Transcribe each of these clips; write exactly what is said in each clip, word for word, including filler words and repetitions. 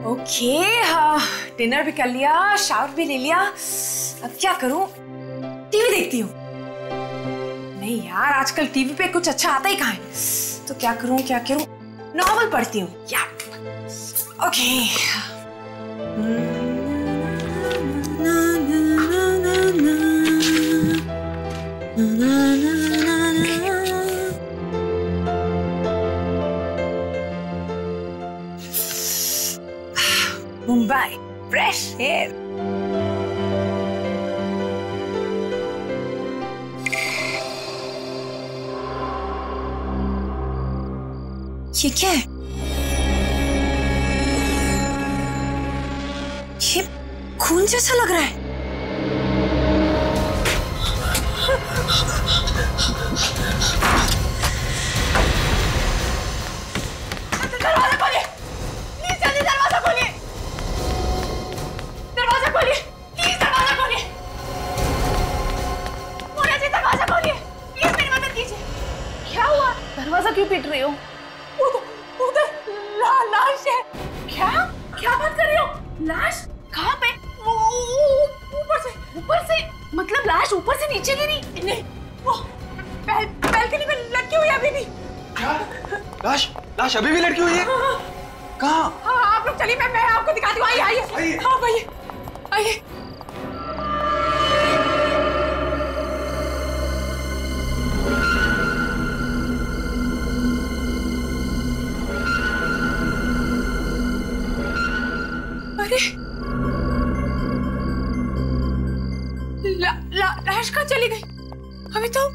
Okay, हाँ, dinner भी कर लिया, शावर भी ले लिया। अब क्या करूं? टीवी देखती हूँ। नहीं यार, आजकल टीवी पे कुछ अच्छा आता ही कहाँ है। तो क्या करूं क्या करूं? नॉवल पढ़ती हूँ यार। ओके। Mumbai fresh air. ये क्या है? ये खून जैसा लग रहा है। दरवाजा खोलिए, प्लीज जल्दी दरवाजा खोलिए। दरवाजा खोलिए, प्लीज दरवाजा खोलिए। मोना जी दरवाजा खोलिए, प्लीज मेरी मदद कीजिए। क्या हुआ? दरवाजा क्यों पीट रही हो? उधर उधर ला, लाश है। क्या क्या बात कर रही हो? लाश कहाँ पे? ऊपर से ऊपर से मतलब लाश ऊपर से नीचे गिरी? नहीं, वो बैल, बैल्कनी में लटकी हुई है अभी भी। क्या? लाश लाश अभी भी लटकी हुई है? कहाँ? हाँ, आप लोग चलिए, मैं मैं आपको दिखाती हूँ। आइए आइए। हाँ आइए आइए। अरे ला, ला, लाश कहाँ चली गई? अभी तो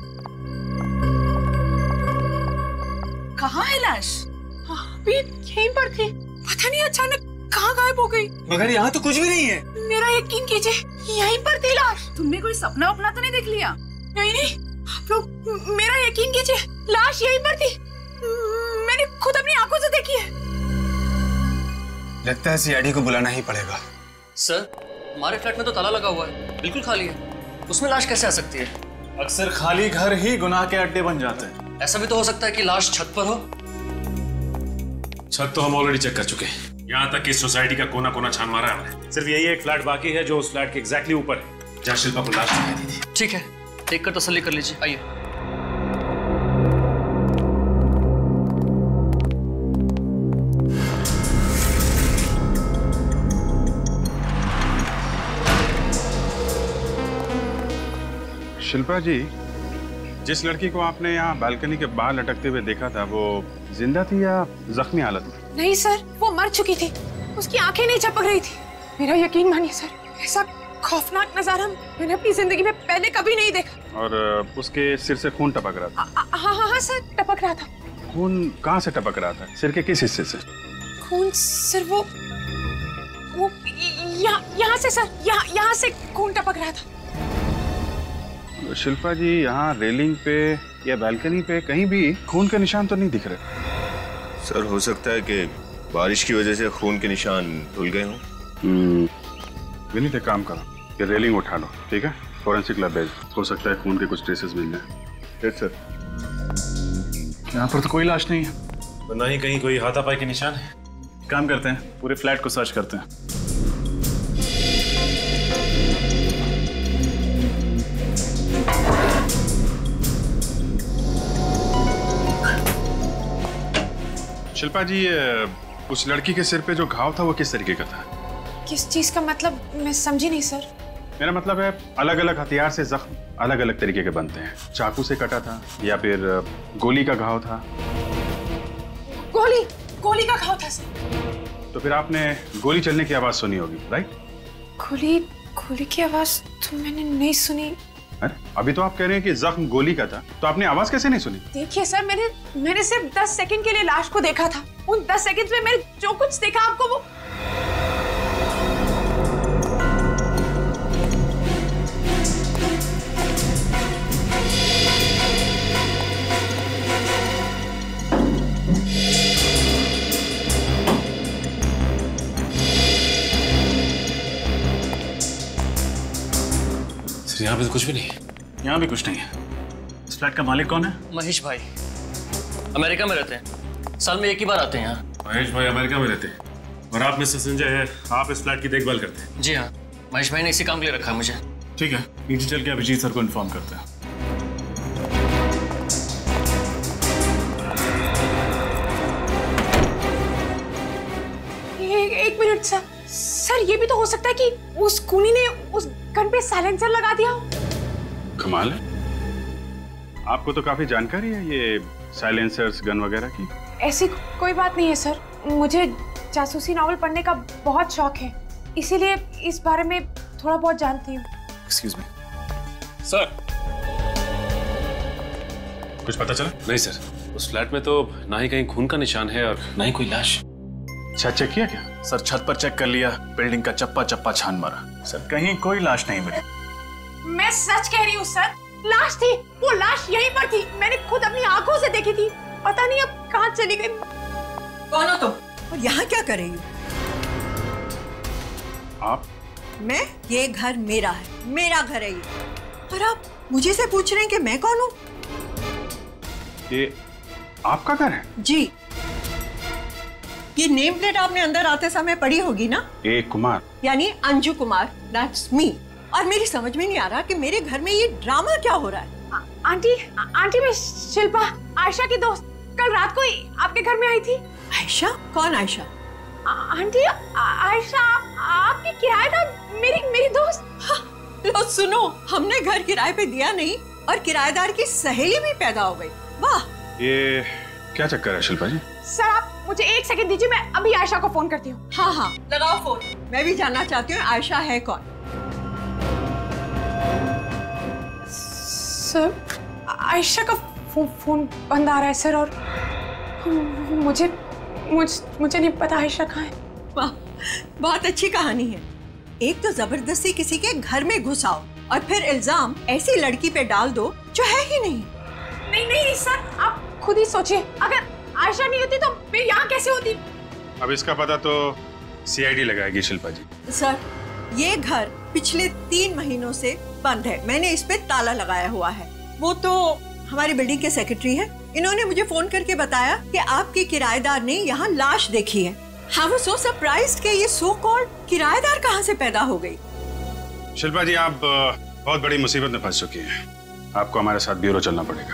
कहाँ है लाश? अभी यहीं पर थी, पता नहीं अचानक कहाँ गायब हो गई। मगर यहाँ तो कुछ भी नहीं है। मेरा यकीन कीजिए, यहीं पर थी लाश। तुमने कोई सपना अपना तो नहीं देख लिया? नहीं नहीं, आप लोग मेरा यकीन कीजिए, लाश यहीं पर थी। मैंने खुद अपनी आंखों से देखी है। लगता है सीआईडी को बुलाना ही पड़ेगा। सर, हमारे फ्लैट में तो ताला लगा हुआ है, बिल्कुल खाली है। उसमें लाश कैसे आ सकती है? अक्सर खाली घर ही गुनाह के अड्डे बन जाते हैं। ऐसा भी तो हो सकता है कि लाश छत पर हो। छत तो हम ऑलरेडी चेक कर चुके हैं। यहाँ तक कि सोसाइटी का कोना कोना छान मारा है हमने। सिर्फ यही एक फ्लैट बाकी है जो उस फ्लैट के एग्जैक्टली ऊपर है जहाँ शिल्पा को लाश दिखाई दी थी। ठीक है, देख कर तसल्ली कर लीजिए। आइए। शिल्पा जी, जिस लड़की को आपने यहाँ बालकनी के बाहर लटकते हुए देखा था, वो जिंदा थी या जख्मी हालत में? नहीं सर, वो मर चुकी थी। उसकी आंखें नहीं झपक रही थी। मेरा यकीन मानिए सर, ऐसा खौफनाक नजारा मैंने अपनी जिंदगी में पहले कभी नहीं देखा। और उसके सिर से खून टपक रहा था? हाँ हाँ हाँ सर, टपक रहा था। खून कहाँ से टपक रहा था? सिर के किस हिस्से से? खून सिर वो वो यहाँ यहाँ से सर, यहाँ यहाँ से खून टपक रहा था। शिल्पा जी, यहाँ रेलिंग पे या बालकनी पे कहीं भी खून के निशान तो नहीं दिख रहे। सर, हो सकता है कि बारिश की वजह से खून के निशान धुल गए हों। विनीत, एक काम करो, ये रेलिंग उठा लो, ठीक है? फोरेंसिक लैब भेज, हो सकता है खून के कुछ ट्रेसेस मिल जाए। Yes sir. यहाँ पर तो कोई लाश नहीं है, तो ना ही कहीं कोई हाथापाई के निशान है। काम करते हैं, पूरे फ्लैट को सर्च करते हैं। शिल्पा जी, उस लड़की के सिर पे जो घाव था वो किस तरीके का था? किस चीज का मतलब? मैं समझी नहीं सर। मेरा मतलब है, अलग अलग हथियार से जख्म अलग अलग तरीके के बनते हैं। चाकू से कटा था या फिर गोली का घाव था? गोली गोली का घाव था सर। तो फिर आपने गोली चलने की आवाज सुनी होगी, राइट? गोली गोली की आवाज तो मैंने नहीं सुनी। अरे, अभी तो आप कह रहे हैं कि जख्म गोली का था, तो आपने आवाज कैसे नहीं सुनी? देखिए सर, मैंने मैंने सिर्फ दस सेकंड के लिए लाश को देखा था। उन दस सेकंड में मैंने जो कुछ देखा आपको वो यहाँ पे तो कुछ भी नहीं है। यहाँ भी कुछ नहीं है। इस फ्लैट का मालिक कौन है? महेश भाई, अमेरिका में रहते हैं। साल में एक ही बार आते हैं यहाँ। महेश भाई अमेरिका में रहते हैं? और आप मिस्टर संजय है, आप इस फ्लैट की देखभाल करते हैं? जी हाँ, महेश भाई ने इसी काम के लिए रखा है मुझे। ठीक है, नीचे चल के अभिजीत सर को इन्फॉर्म करते हैं। एक, एक मिनट सर, सर ये भी तो हो सकता है कि उस खूनी ने उस गन पे साइलेंसर लगा दिया हो। कमाल है, आपको तो काफी जानकारी है ये साइलेंसर्स, गन वगैरह की। ऐसी कोई बात नहीं है सर, मुझे जासूसी नॉवल पढ़ने का बहुत शौक है, इसीलिए इस बारे में थोड़ा बहुत जानती हूँ। एक्सक्यूज मी सर, कुछ पता चला? नहीं सर, उस फ्लैट में तो ना ही कहीं खून का निशान है और ना ही कोई लाश। अच्छा, चेक किया क्या? सर छत पर चेक कर लिया, बिल्डिंग का चप्पा चप्पा छान मारा, सर कहीं कोई लाश नहीं मिली। मैं सच कह रही हूँ सर, लाश थी, वो लाश यहीं पर थी, मैंने खुद अपनी आंखों से देखी थी, पता नहीं अब कहाँ चली गई। कौन हो तुम और यहाँ क्या कर रही हो? आप? मैं? ये घर मेरा है, मेरा घर है ये, और आप मुझे से पूछ रहे हैं कि मैं कौन हूँ? ये आपका घर है? जी। ये नेम प्लेट आपने अंदर आते समय पढ़ी होगी ना? ए कुमार, यानी अंजू कुमार, दैट्स मी। और मेरी समझ में नहीं आ रहा कि मेरे घर में ये ड्रामा क्या हो रहा है। आ, आंटी, आ, आंटी मैं शिल्पा, आयशा की दोस्त, कल रात को ही आपके घर में आई थी। आयशा? कौन आयशा? आ, आंटी, आ, आयशा आपकी किराएदार, मेरी मेरी दोस्त। हाँ, लो सुनो, हमने घर किराए पे दिया नहीं और किराएदार की सहेली भी पैदा हो गई। वाह, ये क्या चक्कर है शिल्पा जी? सर आप मुझे एक सेकंड दीजिए, मैं अभी आयशा को फोन करती हूँ। हाँ हाँ लगाओ फोन, मैं भी जानना चाहती हूँ आयशा है कौन। सर आयशा का फो, फोन बंद आ रहा है सर, और मुझे मुझ, मुझे नहीं पता आयशा कहाँ है। वाह, बहुत अच्छी कहानी है। एक तो जबरदस्ती किसी के घर में घुस आओ और फिर इल्जाम ऐसी लड़की पे डाल दो जो है ही नहीं। नहीं नहीं सर, आप खुद ही सोचिए, अगर आयशा नहीं होती तो मैं यहाँ कैसे होती? अब इसका पता तो सीआईडी लगाएगी शिल्पा जी। सर, ये घर पिछले तीन महीनों से बंद है, मैंने इस पे ताला लगाया हुआ है। वो तो हमारी बिल्डिंग के सेक्रेटरी है, इन्होंने मुझे फोन करके बताया कि आपके किराएदार ने यहाँ लाश देखी है। I was so surprised कि ये सो कॉल्ड किराएदार कहाँ से पैदा हो गई। शिल्पा जी, आप बहुत बड़ी मुसीबत में फंस चुकी हैं, आपको हमारे साथ ब्यूरो चलना पड़ेगा।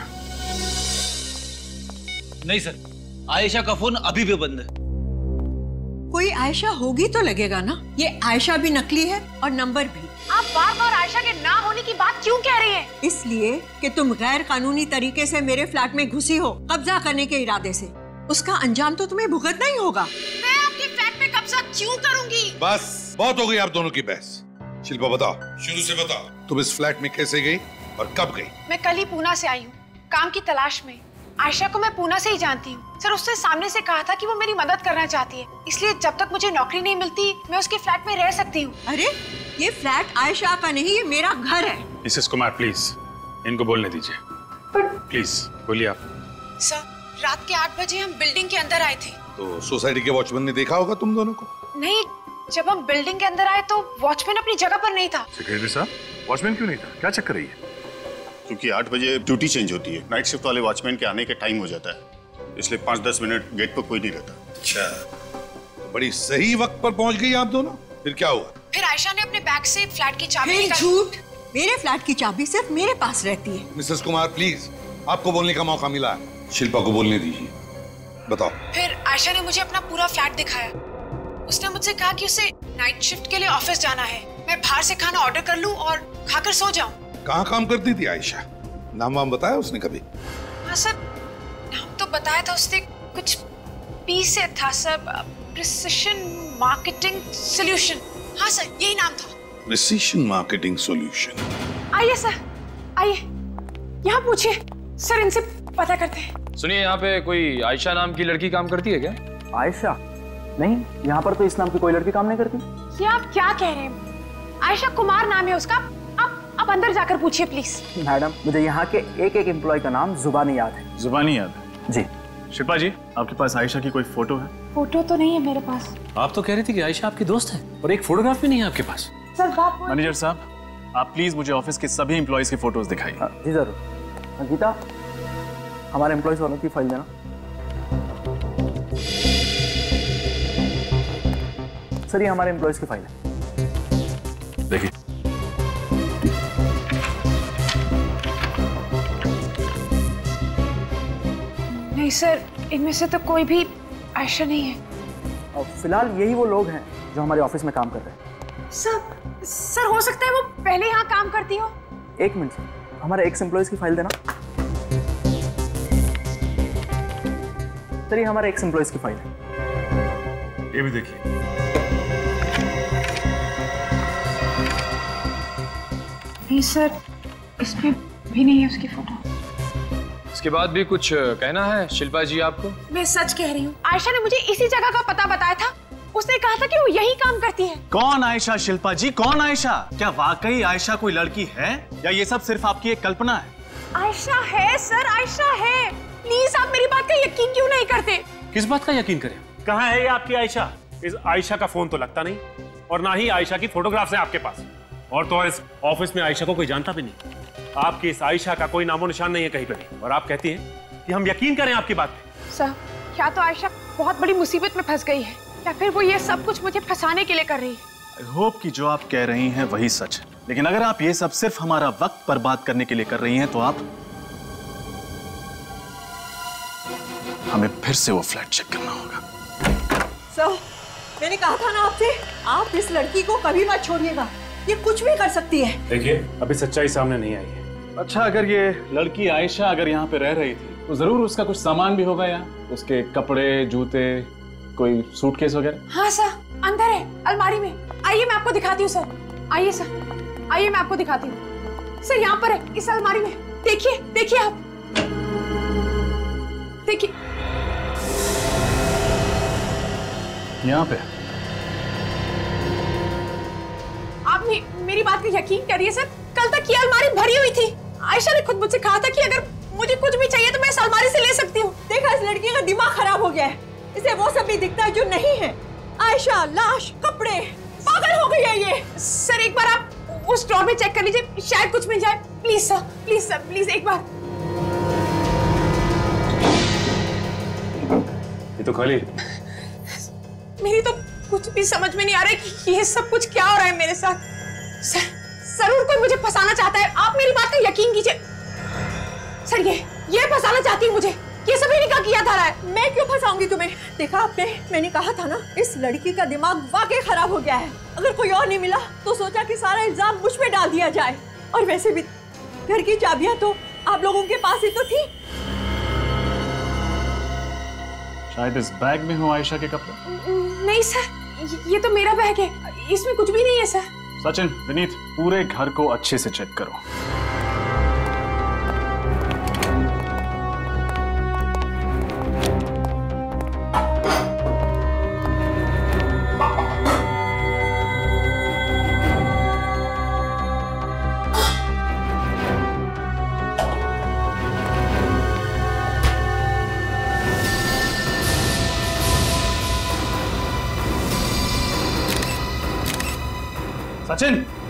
नहीं सर, आयशा का फोन अभी भी बंद है। कोई आयशा होगी तो लगेगा ना, ये आयशा भी नकली है और नंबर भी। आप बार बार आयशा के ना होने की बात क्यों कह रही हैं? इसलिए कि तुम गैर कानूनी तरीके से मेरे फ्लैट में घुसी हो, कब्जा करने के इरादे से। उसका अंजाम तो तुम्हें भुगतना ही होगा। मैं आपके फ्लैट में कब्जा क्यों करूंगी? बस बहुत हो गई आप दोनों की बहस। शिल्पा बताओ, शुरू से बताओ, तुम इस फ्लैट में कैसे गई और कब गई? मैं कल ही पूना से आई हूँ, काम की तलाश में। आयशा को मैं पूना से ही जानती हूँ सर, उसने सामने से कहा था कि वो मेरी मदद करना चाहती है, इसलिए जब तक मुझे नौकरी नहीं मिलती मैं उसके फ्लैट में रह सकती हूँ। अरे ये फ्लैट आयशा का नहीं, ये मेरा घर है। मिसेस कुमार प्लीज इनको बोलने दीजिए। पर प्लीज बोलिए आप। सर, रात के आठ बजे हम बिल्डिंग के अंदर आए थे। तो सोसाइटी के वॉचमैन ने देखा होगा तुम दोनों को? नहीं, जब हम बिल्डिंग के अंदर आए तो वॉचमैन अपनी जगह पर नहीं था। सेक्रेटरी साहब, वॉचमैन क्यों नहीं था, क्या चक्कर रही है? क्योंकि आठ बजे ड्यूटी चेंज होती है, नाइट शिफ्ट वाले वॉचमैन के आने के टाइम हो जाता है, इसलिए पाँच दस मिनट गेट पर कोई नहीं रहता। अच्छा, तो बड़ी सही वक्त पर पहुंच गई आप दोनों। फिर क्या हुआ? फिर आयशा ने अपने बैग से फ्लैट की चाबी फिर निकाली। झूठ, मेरे फ्लैट की चाबी सिर्फ मेरे पास रहती है। मिसेस कुमार प्लीज, आपको बोलने का मौका मिला है, शिल्पा को बोलने दीजिए। बताओ। फिर आयशा ने मुझे अपना पूरा फ्लैट दिखाया। उसने मुझसे कहा कि उसे नाइट शिफ्ट के लिए ऑफिस जाना है, मैं बाहर से खाना ऑर्डर कर लूं और खाकर सो जाऊं। कहाँ काम करती थी आयशा? नाम वाम बताया उसने कभी? हाँ सर, नाम तो बताया था उसने, कुछ पी से था सर, प्रिसिशन मार्केटिंग सॉल्यूशन। हाँ सर, यही नाम था। Precision marketing solution. आइए सर, आइए, यहाँ पूछिए सर, इनसे पता करते हैं। सुनिए, यहाँ पे कोई आयशा नाम की लड़की काम करती है क्या? आयशा? नहीं, यहाँ पर तो इस नाम की कोई लड़की काम नहीं करती। ये आप क्या कह रहे हैं? आयशा कुमार नाम है उसका। आप आप अंदर जाकर पूछिए प्लीज। मैडम, मुझे यहाँ के एक एक एम्प्लॉय का नाम जुबानी याद है। जुबानी याद है? जी। शिल्पा जी, आपके पास आयशा की कोई फोटो है? फोटो तो नहीं है मेरे पास। आप तो कह रही थी कि आयशा आपकी दोस्त है और एक फोटोग्राफ भी नहीं है आपके पास। सर बात मैनेजर साहब, आप प्लीज मुझे ऑफिस के सभी एम्प्लॉयज की फोटोज दिखाइए। जी जरूर। गीता, हमारे एम्प्लॉयज वालों की फाइल देना। सर ये हमारे एम्प्लॉयज की फाइल है। देखिए। नहीं सर, इनमें से तो कोई भी आयशा नहीं है। और फिलहाल यही वो लोग हैं जो हमारे ऑफिस में काम कर रहे हैं। सर सर हो सकता है वो पहले यहाँ काम करती हो। एक मिनट सर, हमारे एक्स एम्प्लॉयज की फाइल देना। सर ये हमारे एक्स एम्प्लॉयज की फाइल है। ये भी देखिए। नहीं सर, इसमें भी नहीं है उसकी फोटो। इसके बाद भी कुछ कहना है शिल्पा जी आपको? मैं सच कह रही हूँ, आयशा ने मुझे इसी जगह का पता बताया था। उसने कहा था कि वो यही काम करती है। कौन आयशा शिल्पा जी, कौन आयशा? क्या वाकई आयशा कोई लड़की है या ये सब सिर्फ आपकी एक कल्पना है? आयशा है सर, आयशा है। प्लीज आप मेरी बात का यकीन क्यों नहीं करते? किस बात का यकीन करें? कहाँ है ये आपकी आयशा? इस आयशा का फोन तो लगता नहीं और ना ही आयशा की फोटोग्राफ्स हैं आपके पास। और तो और इस ऑफिस में आयशा को कोई जानता भी नहीं। आपकी इस आयशा का कोई नामो निशान नहीं है कहीं पे भी। और आप कहती हैं कि हम यकीन करें आपकी बात पे। सर, क्या तो आयशा बहुत बड़ी मुसीबत में फंस गई है या फिर वो ये सब कुछ मुझे फंसाने के लिए कर रही है। आई होप कि जो आप कह रही हैं वही सच है। लेकिन अगर आप ये सब सिर्फ हमारा वक्त बर्बाद करने के लिए कर रही हैं तो आप हमें फिर से वो फ्लैट चेक करना होगा। सर, मैंने कहा था ना आपसे, आप इस लड़की को कभी मत छोड़िएगा। ये कुछ भी कर सकती है। देखिए, अभी सच्चाई सामने नहीं आई है। अच्छा, अगर ये लड़की आयशा अगर यहाँ पे रह रही थी तो जरूर उसका कुछ सामान भी होगा यहाँ। उसके कपड़े, जूते, कोई सूटकेस वगैरह। हाँ सर, अंदर है अलमारी में। आइए मैं आपको दिखाती हूँ सर। आइए सर, आइए मैं आपको दिखाती हूँ। सर यहाँ पर है इस अलमारी में। देखिए देखिए आप, देखिए यहाँ पे। आप मे, मेरी बात का यकीन करिए सर, कल तक ये अलमारी भरी हुई थी। आयशा ने खुद मुझसे कहा था कि अगर मुझे कुछ भी चाहिए तो मैं इस अलमारी से ले सकती हूँ। देखा, इस लड़की का दिमाग खराब हो गया है। इसे वो सब भी दिखता है जो नहीं है। आयशा, लाश, कपड़े, पागल हो गई है ये। सर एक बार आप उस ड्रॉर में चेक कर लीजिए, शायद कुछ मिल जाए। Please sir, please sir, please एक बार। ये तो खाली। मेरी तो कुछ भी समझ में नहीं आ रहा है कि ये सब कुछ क्या हो रहा है मेरे साथ। सर, जरूर कोई मुझे फंसाना चाहता है। आप मेरी बात का यकीन कीजिए। सर ये ये फंसाना चाहती है मुझे। ये सभी ने क्या किया था रहा है। मैं क्यों फंसाऊंगी तुम्हें? देखा आपने, मैंने कहा था ना, इस लड़की का दिमाग वाकई खराब हो गया है। अगर कोई और नहीं मिला तो सोचा कि सारा इल्जाम मुझ पे डाल दिया जाए। और वैसे भी घर की चाबियां तो आप लोगों के पास ही तो थी। शायद इस बैग में हो आयशा के कपड़े। नहीं सर, ये तो मेरा बैग है, इसमें कुछ भी नहीं है सर। सचिन, विनीत, पूरे घर को अच्छे से चेक करो। सचिन,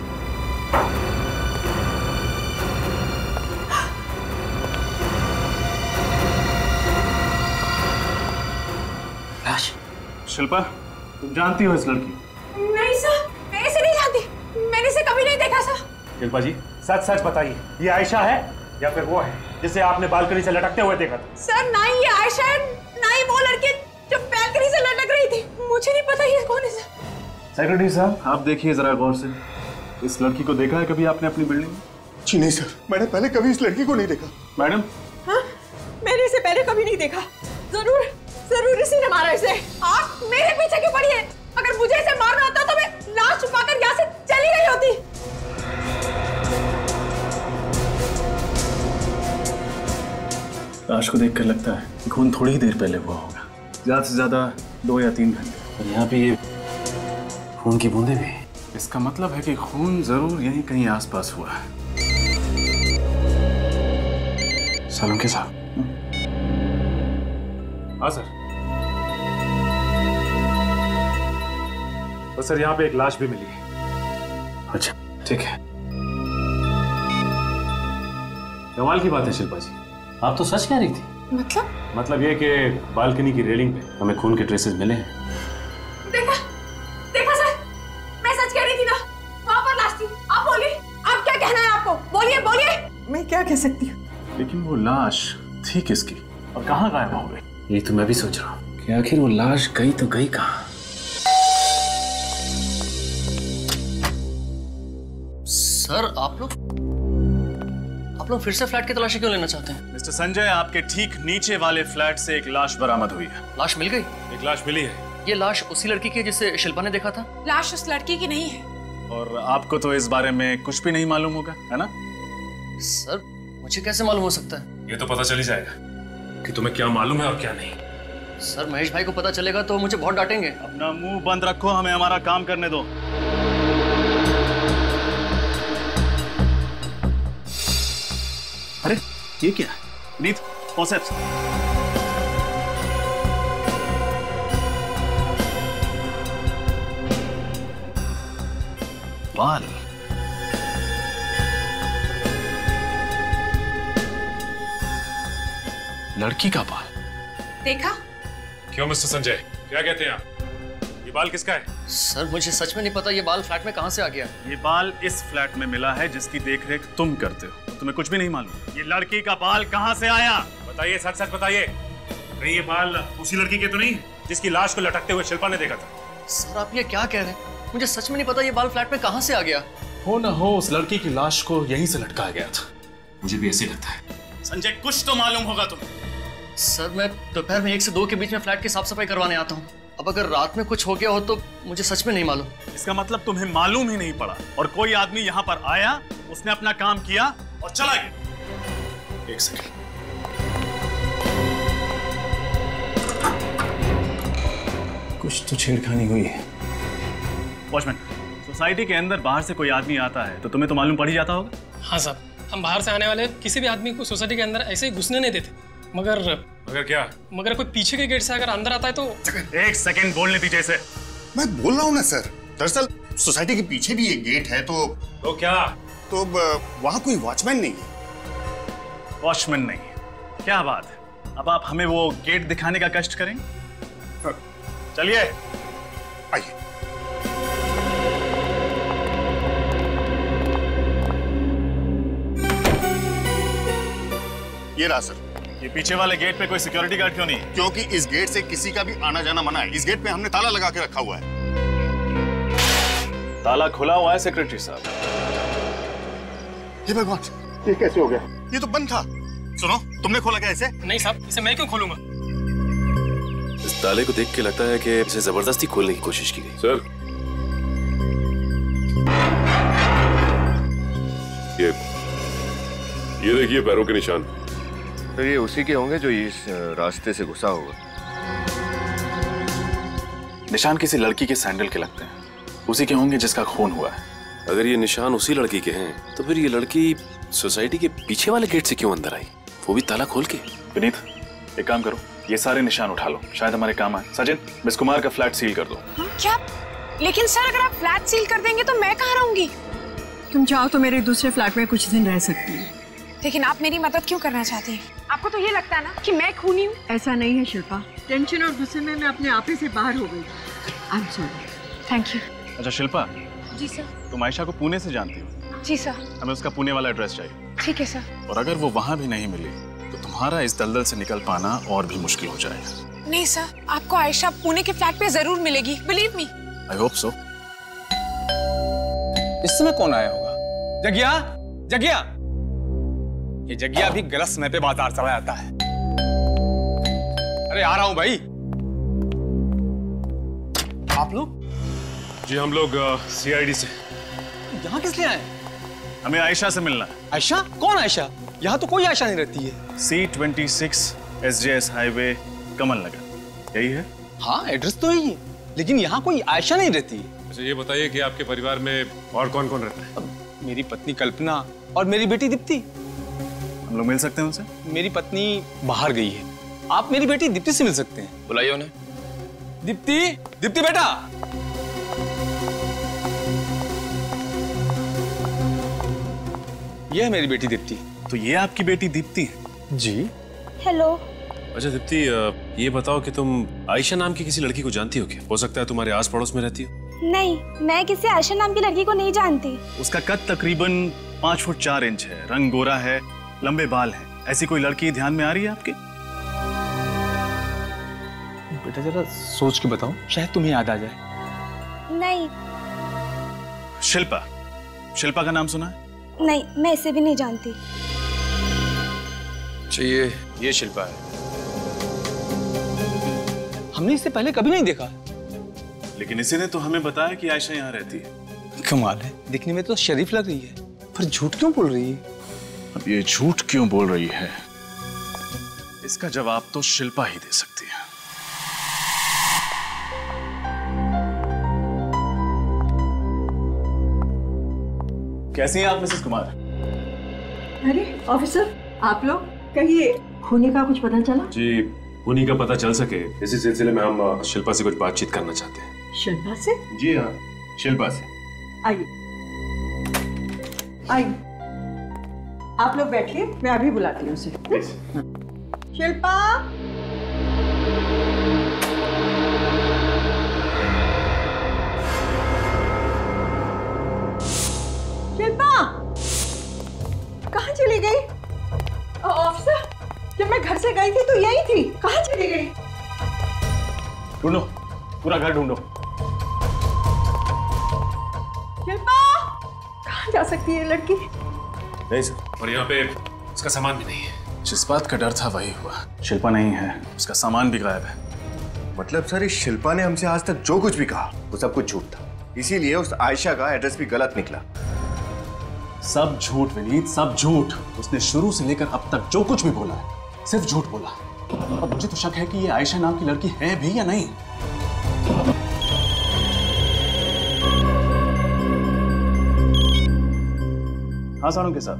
लाश। शिल्पा, तुम जानती हो इस लड़की? नहीं सर, मैं इसे नहीं जानती। मैंने इसे कभी नहीं देखा सर। शिल्पा जी, सच सच बताइए, ये आयशा है या फिर वो है जिसे आपने बालकनी से लटकते हुए देखा था? सर ना ही ये आयशा है, ना ही वो लड़की जो बालकनी से लटक रही थी। मुझे नहीं पता ये कौन है सर। सेक्रेटरी साहब, आप देखिए जरा गौर से। इस लड़की को देखा है कभी आपने अपनी बिल्डिंग में? जी नहीं सर, मैंने पहले कभी इस लड़की को नहीं देखा। मैडम? हाँ, मैंने इसे पहले कभी नहीं देखा। जरूर जरूर इसी ने मारा इसे। आप मेरे पीछे क्यों पड़ी है? अगर मुझे इसे मारना होता तो मैं लाश छुपाकर यहाँ से चली गई होती। लाश को देखकर लगता है कि खून थोड़ी ही देर पहले हुआ होगा, ज्यादा से ज्यादा दो या तीन घंटे। और यहाँ पे ये खून की बूंदें भी। इसका मतलब है कि खून जरूर यहीं कहीं आसपास हुआ है। सोलंकी साहब। हाँ सर। तो सर यहाँ पे एक लाश भी मिली है। अच्छा, ठीक है। कमाल की बात है शिल्पा जी, आप तो सच कह रही थी। मतलब? मतलब ये कि बालकनी की रेलिंग पे हमें खून के ट्रेसेस मिले हैं। देखा देखा कह सकती हूँ। लेकिन वो लाश थी किसकी और कहाँ गायब हो गई? ये तो मैं भी सोच रहा हूँ कि आखिर वो लाश गई तो गई कहाँ। सर आप लोग आप लोग फिर से फ्लैट की तलाशी क्यों लेना चाहते हैं? मिस्टर संजय, आपके ठीक नीचे वाले फ्लैट से एक लाश बरामद हुई है। लाश मिल गई? एक लाश मिली है। ये लाश उसी लड़की की है जिसे शिल्पा ने देखा था? लाश उस लड़की की नहीं है। और आपको तो इस बारे में कुछ भी नहीं मालूम होगा, है ना? सर मुझे कैसे मालूम हो सकता है? ये तो पता चल ही जाएगा कि तुम्हें क्या मालूम है और क्या नहीं। सर महेश भाई को पता चलेगा तो मुझे बहुत डांटेंगे। अपना मुंह बंद रखो, हमें हमारा काम करने दो। अरे ये क्या है? नीत कॉन्सेप्ट। बाल। लड़की का बाल देखा? क्यों मिस्टर संजय, क्या कहते हैं आप? ये बाल किसका है? सर मुझे सच में नहीं पता ये बाल फ्लैट में कहां से आ गया। ये बाल इस फ्लैट में मिला है जिसकी देखरेख तुम करते हो। तुम्हें कुछ भी नहीं मालूम। ये लड़की का बाल कहां से आया? बताइए, सच सच बताइए। कहीं ये बाल उसी लड़की के तो नहीं जिसकी लाश को लटकते हुए शिल्पा ने देखा था? सर आप ये क्या कह रहे हैं? मुझे सच में नहीं पता ये बाल फ्लैट में कहां से आ गया। हो ना हो उस लड़की की लाश को यहीं से लटकाया गया था। मुझे भी ऐसे लगता है। संजय कुछ तो मालूम होगा तुम्हें। सर मैं दोपहर में एक से दो के बीच में फ्लैट की साफ सफाई करवाने आता हूँ। अब अगर रात में कुछ हो गया हो तो मुझे सच में नहीं मालूम। इसका मतलब तुम्हें मालूम ही नहीं पड़ा और कोई आदमी यहाँ पर आया, उसने अपना काम किया और चला गया। एक सेकंड। कुछ तो छेड़खानी हुई है। वॉचमैन, सोसाइटी के अंदर बाहर से कोई आदमी आता है तो तुम्हें तो मालूम पड़ ही जाता होगा। हाँ साहब, हम बाहर से आने वाले किसी भी आदमी को सोसाइटी के अंदर ऐसे ही घुसने नहीं देते। मगर मगर क्या? मगर कोई पीछे के गेट से अगर अंदर आता है तो। एक सेकंड बोलने दीजिए इसे। मैं बोल रहा हूँ ना सर, दरअसल सोसाइटी के पीछे भी एक गेट है तो तो क्या? तो वहाँ कोई वॉचमैन नहीं है। वॉचमैन नहीं है? क्या बात है। अब आप हमें वो गेट दिखाने का कष्ट करेंगे? चलिए आइए। ये रहा सर। ये पीछे वाले गेट पे कोई सिक्योरिटी गार्ड क्यों नहीं? क्योंकि इस गेट से किसी का भी आना जाना मना है। इस गेट पे हमने ताला लगा के रखा हुआ है। ताला खुला हुआ है सेक्रेटरी साहब। हे भगवान, ये कैसे हो गया? ये तो बंद था। सुनो, तुमने खोला क्या इसे? नहीं साहब, इसे मैं क्यों खोलूंगा? इस ताले को देख के लगता है कि इसे जबरदस्ती खोलने की कोशिश की गई। सर, ये ये देखिए पैरों के निशान। तो ये उसी के होंगे जो इस रास्ते से घुसा होगा। निशान किसी लड़की के सैंडल के लगते हैं, उसी के होंगे जिसका खून हुआ है। अगर ये निशान उसी लड़की के हैं तो फिर ये लड़की सोसाइटी के पीछे वाले गेट से क्यों अंदर आई, वो भी ताला खोल के? विनीत, एक काम करो, ये सारे निशान उठा लो, शायद हमारे काम आए। सचिन, मिस कुमार का फ्लैट सील कर दो। क्या? लेकिन सर अगर आप फ्लैट सील कर देंगे तो मैं कहाँ रहूंगी? तुम चाहो तो मेरे दूसरे फ्लैट में कुछ दिन रह सकती है। लेकिन आप मेरी मदद क्यों करना चाहती हैं? आपको तो ये लगता है ना कि मैं खूनी हूँ? ऐसा नहीं है शिल्पा, टेंशन और गुस्से में मैं अपने आप ही से बाहर हो गई। I am sorry. Thank you. अच्छा शिल्पा। जी सर। तुम आयशा को पुणे से जानती हो? जी सर। हमें उसका पुणे वाला एड्रेस चाहिए। ठीक है सर। और अगर वो वहाँ भी नहीं मिली तो तुम्हारा इस दलदल से निकल पाना और भी मुश्किल हो जाएगा। नहीं सर, आपको आयशा पुणे के फ्लैट पे जरूर मिलेगी, believe me. I hope so. इस समय कौन आया होगा? जगिया, जगिया। ये जगिया भी गलत समय पे बाजार चला जाता है। अरे आ रहा हूं भाई। आप लोग? जी हम लोग सीआईडी से। यहाँ किस लिए आए? हमें आयशा से मिलना है। आयशा? कौन आयशा? यहाँ तो कोई आयशा नहीं रहती है। C twenty six S J S highway, Kamal Nagar, यही है? हाँ एड्रेस तो यही है, लेकिन यहाँ कोई आयशा नहीं रहती है। अच्छा ये बताइए कि आपके परिवार में और कौन कौन रहता है? मेरी पत्नी कल्पना और मेरी बेटी दीप्ति। हम लोग मिल सकते हैं उनसे? मेरी पत्नी बाहर गई है, आप मेरी बेटी दीप्ति से मिल सकते हैं। बुलाइए उन्हें। दीप्ति, दीप्ति बेटा। ये है मेरी बेटी दीप्ति। तो ये आपकी बेटी दीप्ति है? जी। हेलो। अच्छा दीप्ति, ये बताओ कि तुम आयशा नाम की किसी लड़की को जानती हो क्या? हो सकता है तुम्हारे आस पड़ोस में रहती हो। नहीं, मैं किसी आयशा नाम की लड़की को नहीं जानती। उसका कद तकरीबन पाँच फुट चार इंच है, रंग गोरा है, लंबे बाल हैं, ऐसी कोई लड़की ध्यान में आ रही है आपके? बेटा जरा सोच के बताओ, शायद तुम्हें याद आ जाए। नहीं। शिल्पा, शिल्पा का नाम सुना है? नहीं, मैं इसे भी नहीं जानती। ये ये शिल्पा है। हमने इससे पहले कभी नहीं देखा। लेकिन इसी ने तो हमें बताया कि आयशा यहाँ रहती है। कमाल है, दिखने में तो शरीफ लग रही है, पर झूठ क्यों बोल रही है? अब ये झूठ क्यों बोल रही है, इसका जवाब तो शिल्पा ही दे सकती है। कैसी हैं आप मिसेस कुमार? अरे ऑफिसर, आप लोग कहिए, खूनी का कुछ पता चला? जी, खूनी का पता चल सके इसी सिलसिले में हम शिल्पा से कुछ बातचीत करना चाहते हैं। शिल्पा से? जी हाँ, शिल्पा से। आइए आइए, आप लोग बैठिए, मैं अभी बुलाती हूँ उसे। शिल्पा, शिल्पा कहाँ चली गई? ऑफिसर, जब मैं घर से गई थी तो यही थी, कहाँ चली गई? ढूंढो, पूरा घर ढूंढो। शिल्पा, कहाँ जा सकती है लड़की? नहीं सर, और यहाँ पे उसका सामान भी नहीं है। जिस बात का डर था वही हुआ, शिल्पा नहीं है, उसका सामान भी गायब है। मतलब सर, इस शिल्पा ने हमसे आज तक जो कुछ भी कहा वो सब कुछ झूठ था, इसीलिए उस आयशा का एड्रेस भी गलत निकला। सब झूठ विनीत, सब झूठ। उसने शुरू से लेकर अब तक जो कुछ भी बोला है सिर्फ झूठ बोला। अब मुझे तो शक है कि ये आयशा नाम की लड़की है भी या नहीं। हाँ साळुंखे साहब।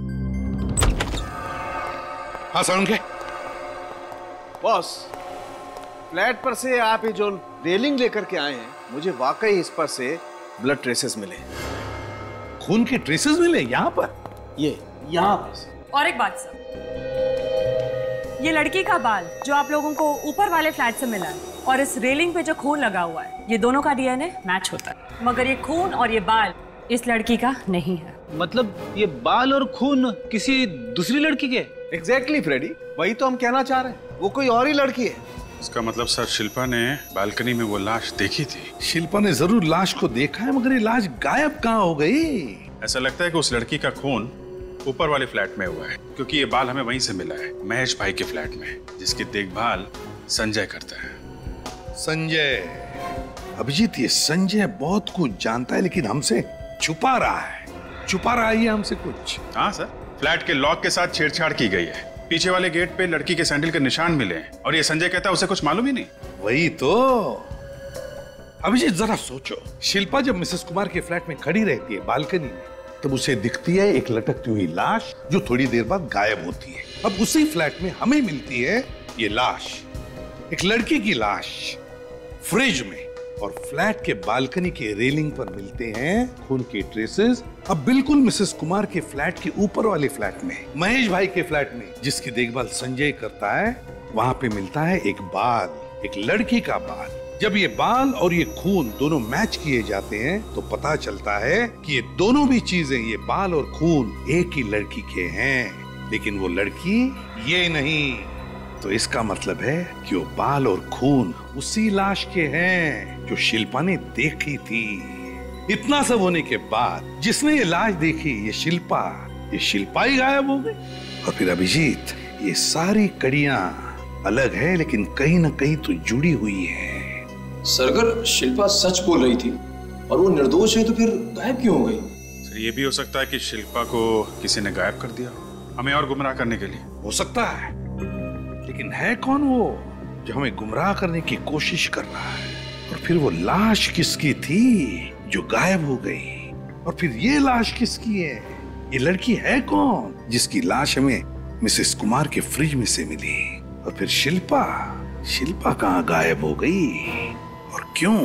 हाँ साळुंखे। बॉस, फ्लैट पर से आप ये जो रेलिंग लेकर के आए हैं, मुझे वाकई इस पर से ब्लड ट्रेसेस मिले। खून के ट्रेसेस मिले यहाँ पर? ये यहाँ पर। और एक बात सर, ये लड़की का बाल जो आप लोगों को ऊपर वाले फ्लैट से मिला है और इस रेलिंग पे जो खून लगा हुआ है, ये दोनों का डीएनए मैच होता है, मगर ये खून और ये बाल इस लड़की का नहीं है। मतलब ये बाल और खून किसी दूसरी लड़की के? एग्जैक्टली फ्रेडी, वही तो हम कहना चाह रहे हैं, वो कोई और ही लड़की है। इसका मतलब सर, शिल्पा ने बालकनी में वो लाश देखी थी। शिल्पा ने जरूर लाश को देखा है, मगर ये लाश गायब कहाँ हो गई? ऐसा लगता है कि उस लड़की का खून ऊपर वाले फ्लैट में हुआ है, क्योंकि ये बाल हमें वहीं से मिला है, महेश भाई के फ्लैट में, जिसकी देखभाल संजय करता है। संजय? अभिजीत, ये संजय बहुत कुछ जानता है, लेकिन हमसे छुपा रहा है, छुपा रहा है ये हमसे कुछ। हाँ सर, फ्लैट के लॉक के साथ छेड़छाड़ की गई है, पीछे वाले गेट पे लड़की के सैंडल के निशान मिले हैं, और ये संजय कहता है उसे कुछ मालूम ही नहीं। वही तो। अभिजीत जरा सोचो, शिल्पा जब मिसेस कुमार के फ्लैट में खड़ी रहती है बालकनी में, तब उसे दिखती है एक लटकती हुई लाश जो थोड़ी देर बाद गायब होती है। अब उसी फ्लैट में हमें मिलती है ये लाश, एक लड़की की लाश, फ्रिज में, और फ्लैट के बालकनी के रेलिंग पर मिलते हैं खून के ट्रेसेस। अब बिल्कुल मिसेस कुमार के फ्लैट के ऊपर वाले फ्लैट में, महेश भाई के फ्लैट में, जिसकी देखभाल संजय करता है, वहां पे मिलता है एक बाल, एक लड़की का बाल। जब ये बाल और ये खून दोनों मैच किए जाते हैं तो पता चलता है कि ये दोनों भी चीजें, ये बाल और खून, एक ही लड़की के हैं, लेकिन वो लड़की ये नहीं। तो इसका मतलब है कि वो बाल और खून उसी लाश के हैं जो शिल्पा ने देखी थी। इतना सब होने के बाद जिसने ये लाश देखी, ये शिल्पा, ये शिल्पा ही गायब हो गई। और फिर अभिजीत, ये सारी कड़ियां अलग है लेकिन कहीं ना कहीं तो जुड़ी हुई है। सर, अगर शिल्पा सच बोल रही थी और वो निर्दोष है तो फिर गायब क्यों हो गई? सर, ये भी हो सकता है कि शिल्पा को किसी ने गायब कर दिया, हमें और गुमराह करने के लिए। हो सकता है, लेकिन है कौन वो जो हमें गुमराह करने की कोशिश कर रहा है? और फिर वो लाश किसकी थी जो गायब हो गई? और फिर ये लाश किसकी है? ये लड़की है कौन जिसकी लाश हमें मिसेस कुमार के फ्रिज में से मिली? और फिर शिल्पा, शिल्पा कहाँ गायब हो गई और क्यों?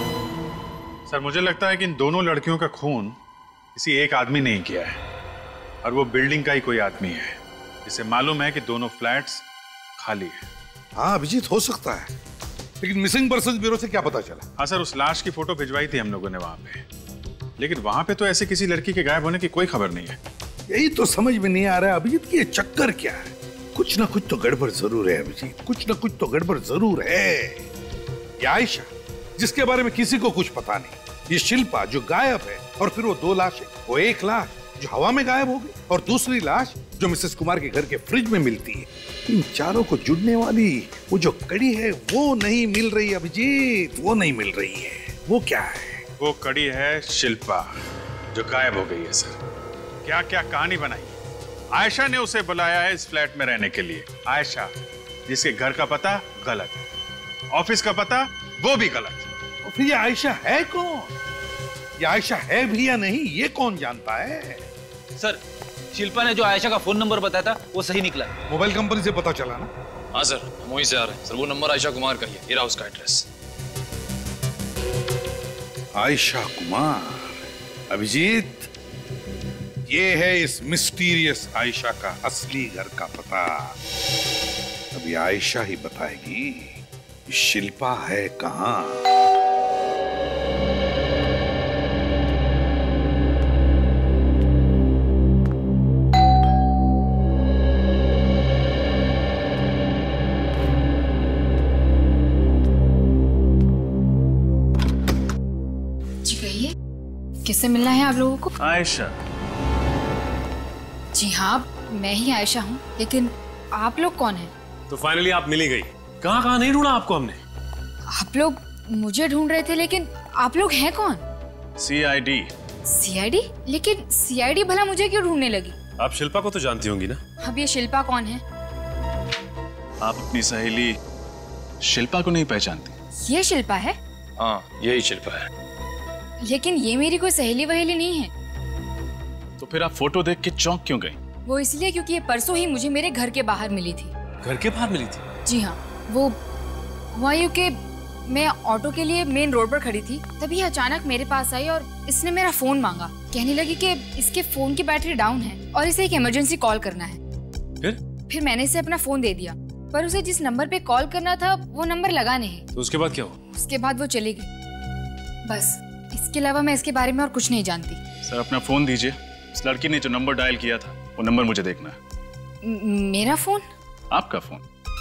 सर, मुझे लगता है कि इन दोनों लड़कियों का खून किसी एक आदमी ने ही किया है, और वो बिल्डिंग का ही कोई आदमी है, जिसे मालूम है कि दोनों फ्लैट्स खाली है। हाँ अभिजीत, हो सकता है, लेकिन मिसिंग पर्सन ब्यूरो से क्या पता चला? हाँ सर, उस लाश की फोटो भिजवाई थी हम लोगों ने वहां पे, लेकिन वहां पे तो ऐसे किसी लड़की के गायब होने की कोई खबर नहीं है। यही तो समझ में नहीं आ रहा है अभिजीत कि ये चक्कर क्या है। कुछ ना कुछ तो गड़बड़ जरूर है अभिजीत, कुछ ना कुछ तो गड़बड़ जरूर है। ये आयशा जिसके बारे में किसी को कुछ पता नहीं, ये शिल्पा जो गायब है, और फिर वो दो लाशें, वो एक लाश जो हवा में गायब हो गई और दूसरी लाश जो मिसेस कुमार के घर के फ्रिज में मिलती है। इन चारों को जुड़ने वाली वो जो कड़ी है वो नहीं मिल रही अभिजीत, वो नहीं मिल रही है। वो क्या है? वो कड़ी है शिल्पा जो गायब हो गई है सर। क्या क्या कहानी बनाई। आयशा ने उसे बुलाया है इस फ्लैट में रहने के लिए। आयशा जिसके घर का पता गलत, ऑफिस का पता वो भी गलत। और फिर ये आयशा है कौन? ये आयशा है भी या नहीं ये कौन जानता है? सर शिल्पा ने जो आयशा का फोन नंबर बताया था वो सही निकला। मोबाइल कंपनी से पता चला ना? हाँ सर, हम वहीं से आ रहे हैं। सर वो नंबर आयशा कुमार का ही है, ये रहा उसका एड्रेस। आयशा कुमार, अभिजीत ये है इस मिस्टीरियस आयशा का असली घर का पता। अभी आयशा ही बताएगी शिल्पा है कहां। किससे मिलना है आप लोगों को? आयशा। जी हाँ, मैं ही आयशा हूँ, लेकिन आप लोग कौन हैं? तो फाइनली आप मिली गई। कहाँ कहाँ नहीं ढूंढा आपको हमने। आप लोग मुझे ढूंढ रहे थे, लेकिन आप लोग हैं कौन? C I D. C I D? लेकिन सी आई डी भला मुझे क्यों ढूंढने लगी? आप शिल्पा को तो जानती होंगी ना? अब ये शिल्पा कौन है? आप अपनी सहेली शिल्पा को नहीं पहचानती? ये शिल्पा है? हाँ यही शिल्पा है। लेकिन ये मेरी कोई सहेली वहेली नहीं है। तो फिर आप फोटो देख के चौंक क्यों गई? वो इसलिए क्योंकि ये परसों ही मुझे मेरे घर के बाहर मिली थी। घर के बाहर मिली थी? जी हाँ, वो हुआ यूं कि मैं ऑटो के लिए मेन रोड पर खड़ी थी, तभी अचानक मेरे पास आई और इसने मेरा फोन मांगा। कहने लगी कि इसके फोन की बैटरी डाउन है और इसे एक इमरजेंसी कॉल करना है। फिर फिर मैंने इसे अपना फोन दे दिया, पर उसे जिस नंबर पे कॉल करना था वो नंबर लगा नहीं। तो उसके बाद क्या हुआ? उसके बाद वो चली गई, बस। इसके अलावा मैं इसके बारे में और कुछ नहीं जानती। सर अपना फोन दीजिए। इस लड़की ने जो नंबर डायल किया था वो नंबर मुझे देखना है। मेरा फोन? आपका फोन।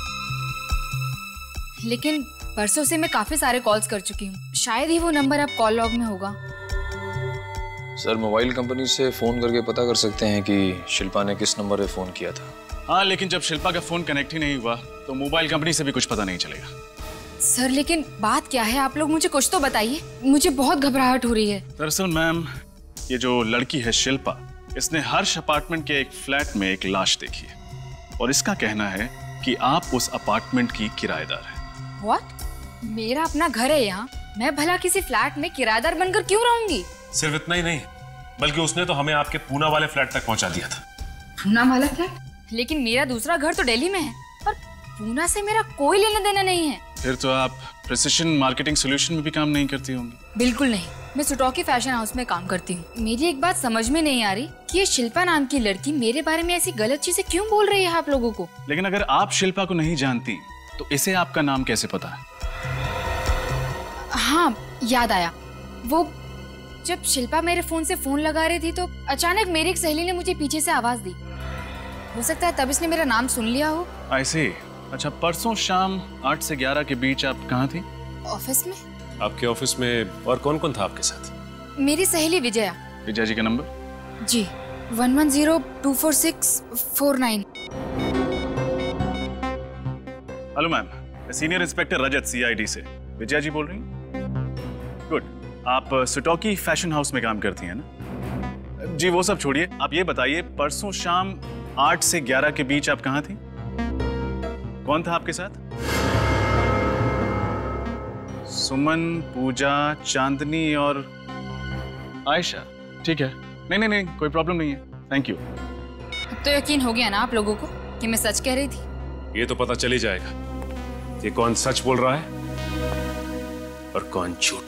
लेकिन परसों से मैं काफी सारे कॉल्स कर चुकी हूँ, शायद ही वो नंबर अब कॉल लॉग में होगा। सर मोबाइल कंपनी से फोन करके पता कर सकते हैं कि शिल्पा ने किस नंबर पे फोन किया था। हाँ, लेकिन जब शिल्पा का फोन कनेक्ट ही नहीं हुआ तो मोबाइल कंपनी से भी कुछ पता नहीं चलेगा। सर लेकिन बात क्या है, आप लोग मुझे कुछ तो बताइए, मुझे बहुत घबराहट हो रही है। दरअसल मैम, ये जो लड़की है शिल्पा, इसने हर्ष अपार्टमेंट के एक फ्लैट में एक लाश देखी है और इसका कहना है कि आप उस अपार्टमेंट की किराएदार हैं। व्हाट? मेरा अपना घर है यहाँ, मैं भला किसी फ्लैट में किराएदार बनकर क्यों रहूंगी? सिर्फ इतना ही नहीं, बल्कि उसने तो हमें आपके पूना वाले फ्लैट तक पहुँचा दिया था। पूना वाला फ्लैट? लेकिन मेरा दूसरा घर तो दिल्ली में है और पूना से मेरा कोई लेना देना नहीं है। फिर तो आप प्रिसिशन मार्केटिंग सॉल्यूशन में भी काम नहीं करती होंगी? बिल्कुल नहीं, मैं सुटोकी फैशन हाउस में काम करती हूँ। मेरी एक बात समझ में नहीं आ रही कि ये शिल्पा नाम की लड़की मेरे बारे में ऐसी गलत चीजें क्यों बोल रही है आप लोगों को। लेकिन अगर आप शिल्पा को नहीं जानती तो इसे आपका नाम कैसे पता है? हाँ याद आया, वो जब शिल्पा मेरे फोन से फोन लगा रही थी तो अचानक मेरी एक सहेली ने मुझे पीछे से आवाज दी। हो सकता है तब इसने मेरा नाम सुन लिया हो। I see। अच्छा, परसों शाम आठ से ग्यारह के बीच आप कहाँ थी? ऑफिस में। आपके ऑफिस में और कौन कौन था आपके साथ? मेरी सहेली विजया। विजया जी का नंबर? जी, one one zero two four six four nine. Hello ma'am, senior inspector Rajat C I D से। विजया जी बोल रही हैं? गुड। आप सुटोकी फैशन हाउस में काम करती हैं ना? जी वो सब छोड़िए, आप ये बताइए परसों शाम आठ से ग्यारह के बीच आप कहाँ थी? कौन था आपके साथ? सुमन, पूजा, चांदनी और आयशा। ठीक है, नहीं नहीं नहीं कोई प्रॉब्लम नहीं है, थैंक यू। अब तो यकीन हो गया ना आप लोगों को कि मैं सच कह रही थी? ये तो पता चल ही जाएगा कि कौन सच बोल रहा है और कौन झूठ।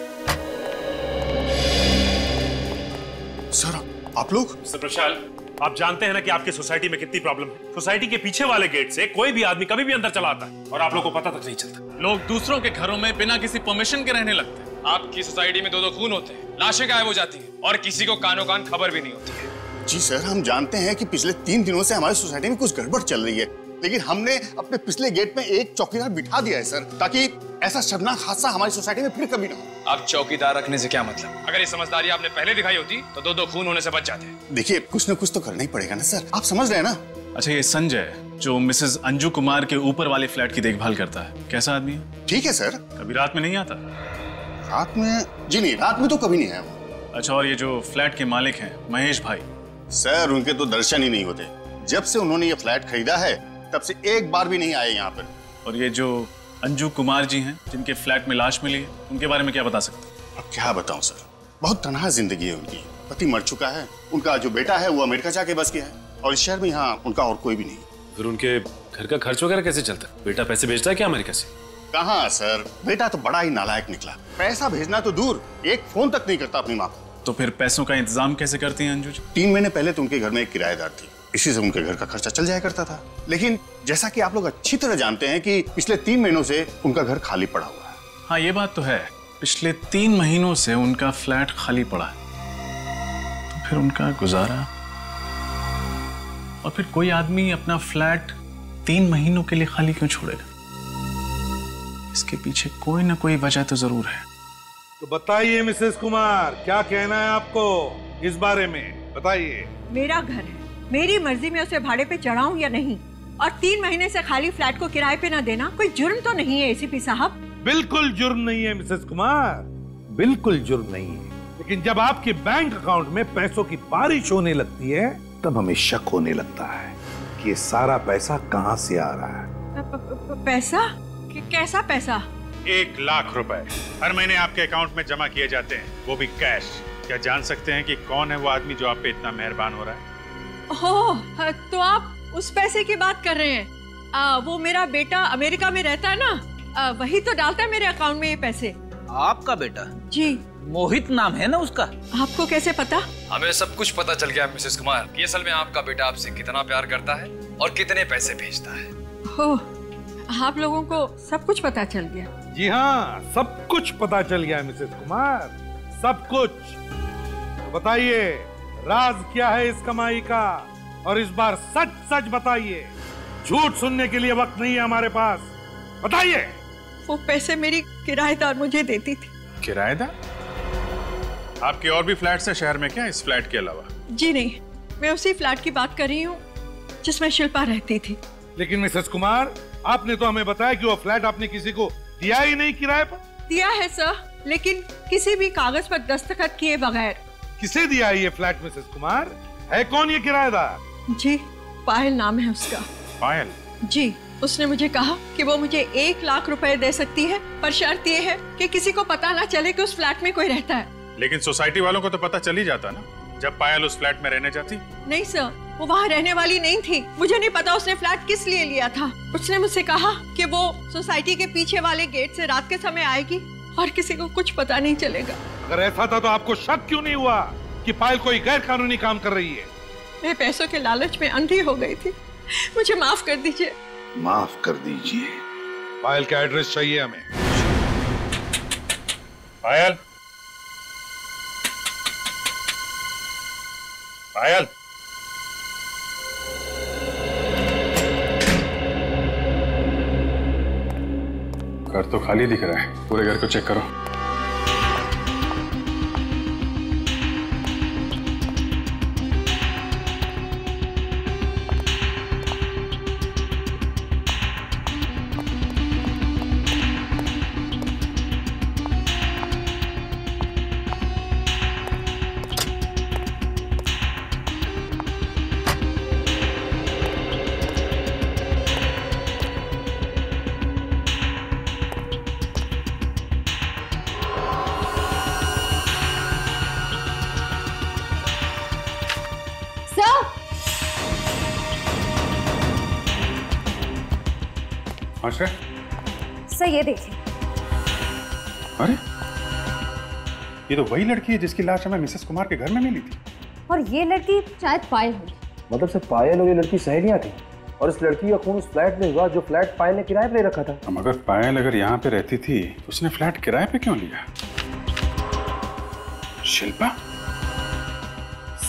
सर आप लोग? मिस्टर प्रशाल, आप जानते हैं ना कि आपकी सोसाइटी में कितनी प्रॉब्लम है। सोसाइटी के पीछे वाले गेट से कोई भी आदमी कभी भी अंदर चला आता है और आप लोगों को पता तक नहीं चलता। लोग दूसरों के घरों में बिना किसी परमिशन के रहने लगते हैं। आपकी सोसाइटी में दो दो खून होते हैं, लाशें गायब हो जाती हैं और किसी को कानो कान खबर भी नहीं होती है। जी सर, हम जानते हैं कि पिछले तीन दिनों से हमारी सोसाइटी में कुछ गड़बड़ चल रही है, लेकिन हमने अपने पिछले गेट में एक चौकीदार बिठा दिया है सर, ताकि ऐसा शर्मनाक हादसा हमारी सोसाइटी में फिर कभी ना हो। आप चौकीदार रखने से क्या मतलब? अगर ये समझदारी आपने पहले दिखाई होती तो दो दो खून होने से बच जाते। देखिए, कुछ न कुछ तो करना ही पड़ेगा ना सर, आप समझ रहे हैं ना? अच्छा, ये संजय जो मिसेस अंजू कुमार के ऊपर वाले फ्लैट की देखभाल करता है, कैसा आदमी है? ठीक है सर। कभी रात में नहीं आता? रात में? जी नहीं, रात में तो कभी नहीं आया वो। अच्छा, और ये जो फ्लैट के मालिक हैं महेश भाई? सर, उनके तो दर्शन ही नहीं होते। जब से उन्होंने ये फ्लैट खरीदा है तब से एक बार भी नहीं आए यहाँ पर। और ये जो अंजू कुमार जी हैं जिनके फ्लैट में लाश मिली है, उनके बारे में क्या बता सकते हैं? अब क्या बताऊं सर, बहुत तनहा जिंदगी है उनकी। पति मर चुका है, उनका जो बेटा है वो अमेरिका जाके बस गया है, और इस शहर में यहाँ उनका और कोई भी नहीं। फिर उनके घर का खर्च वगैरह कैसे चलता है? बेटा पैसे भेजता है क्या अमेरिका से? कहाँ सर, बेटा तो बड़ा ही नालायक निकला। पैसा भेजना तो दूर, एक फोन तक नहीं करता अपनी माँ को। तो फिर पैसों का इंतजाम कैसे करती हैं अंजू जी? तीन महीने पहले तो उनके घर में एक किराएदार थी, इसी से उनके घर का खर्चा चल जाया करता था। लेकिन जैसा कि आप लोग अच्छी तरह जानते हैं कि पिछले तीन महीनों से उनका घर खाली पड़ा हुआ है। हाँ, ये बात तो है, पिछले तीन महीनों से उनका फ्लैट खाली पड़ा है। तो फिर उनका गुजारा? और फिर कोई आदमी अपना फ्लैट तीन महीनों के लिए खाली क्यों छोड़ेगा? इसके पीछे कोई ना कोई वजह तो जरूर है। तो बताइए मिसेस कुमार, क्या कहना है आपको इस बारे में? बताइए। मेरा घर है, मेरी मर्जी में उसे भाड़े पे चढ़ाऊं या नहीं, और तीन महीने से खाली फ्लैट को किराए पे ना देना कोई जुर्म तो नहीं है एसीपी साहब? बिल्कुल जुर्म नहीं है मिसेस कुमार, बिल्कुल जुर्म नहीं है। लेकिन जब आपके बैंक अकाउंट में पैसों की बारिश होने लगती है तब हमें शक होने लगता है कि ये सारा पैसा कहाँ से आ रहा है। पैसा? कैसा पैसा? एक लाख रुपए हर महीने आपके अकाउंट में जमा किए जाते हैं, वो भी कैश। क्या जान सकते हैं कि कौन है वो आदमी जो आप पे इतना मेहरबान हो रहा है? ओह, तो आप उस पैसे की बात कर रहे हैं? आ, वो मेरा बेटा अमेरिका में रहता है ना, आ, वही तो डालता है मेरे अकाउंट में ये पैसे। आपका बेटा? जी। मोहित नाम है ना उसका? आपको कैसे पता? हमें सब कुछ पता चल गया मिसेस कुमार कि असल में आपका बेटा आपसे कितना प्यार करता है और कितने पैसे भेजता है। हो, आप लोगों को सब कुछ पता चल गया? जी हाँ, सब कुछ पता चल गया मिसेस कुमार, सब कुछ। तो बताइए, राज क्या है इस कमाई का? और इस बार सच सच बताइए, झूठ सुनने के लिए वक्त नहीं है हमारे पास। बताइए। वो पैसे मेरी किराएदार मुझे देती थी। किराएदार? आपके और भी फ्लैट्स हैं शहर में क्या, इस फ्लैट के अलावा? जी नहीं, मैं उसी फ्लैट की बात कर रही हूँ जिसमें शिल्पा रहती थी। लेकिन मिसेस कुमार, आपने तो हमें बताया कि वो फ्लैट आपने किसी को दिया ही नहीं किराए पर। दिया है सर, लेकिन किसी भी कागज पर दस्तखत किए बगैर। किसे दिया है ये फ्लैट मिसेस कुमार? है कौन ये किराएदार? जी, पायल नाम है उसका। पायल? जी, उसने मुझे कहा कि वो मुझे एक लाख रुपए दे सकती है, पर शर्त ये है कि किसी को पता ना चले कि उस फ्लैट में कोई रहता है। लेकिन सोसाइटी वालों को तो पता चल ही जाता ना जब पायल उस फ्लैट में रहने जाती। नहीं सर, वो वहाँ रहने वाली नहीं थी। मुझे नहीं पता उसने फ्लैट किस लिए लिया था। उसने मुझसे कहा कि वो सोसाइटी के पीछे वाले गेट से रात के समय आएगी और किसी को कुछ पता नहीं चलेगा। अगर ऐसा था तो आपको शक क्यों नहीं हुआ कि पायल कोई गैर कानूनी काम कर रही है? मैं पैसों के लालच में अंधी हो गई थी, मुझे माफ कर दीजिए। माफ कर दीजिए। पायल का एड्रेस चाहिए हमें। पायल, पायल, घर तो खाली दिख रहा है, पूरे घर को चेक करो। सर, सर ये देखिए। अरे, ये तो वही लड़की है जिसकी लाश हमें मिसेस कुमार के घर में मिली थी। और ये लड़की शायद पायल होगी। मतलब से पायल और ये लड़की सहेलियां थी, और इस लड़की का खून उस फ्लैट में हुआ जो फ्लैट पायल ने किराए पे रखा था। हम अगर पायल अगर यहाँ पे रहती थी तो उसने फ्लैट किराए पे क्यों लिया? शिल्पा?